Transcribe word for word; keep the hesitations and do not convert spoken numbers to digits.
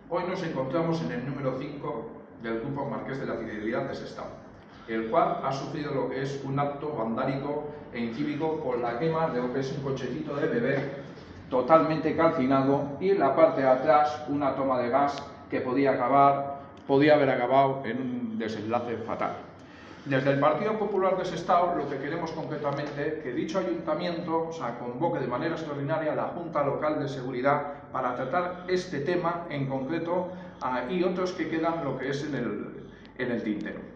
Hoy nos encontramos en el número cinco del Grupo Marqués de la Fidelidad de Sestao, el cual ha sufrido lo que es un acto vandálico e incívico con la quema de lo que es un cochecito de bebé totalmente calcinado y en la parte de atrás una toma de gas que podía acabar, podía haber acabado en un desenlace fatal. Desde el Partido Popular de Sestao lo que queremos concretamente que dicho ayuntamiento o sea, convoque de manera extraordinaria a la Junta Local de Seguridad para tratar este tema en concreto uh, y otros que quedan lo que es en el, en el tintero.